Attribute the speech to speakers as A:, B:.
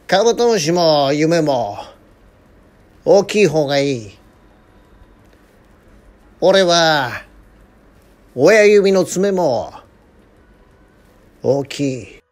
A: カブトムシも夢も大きい方がいい。俺は親指の爪も大きい。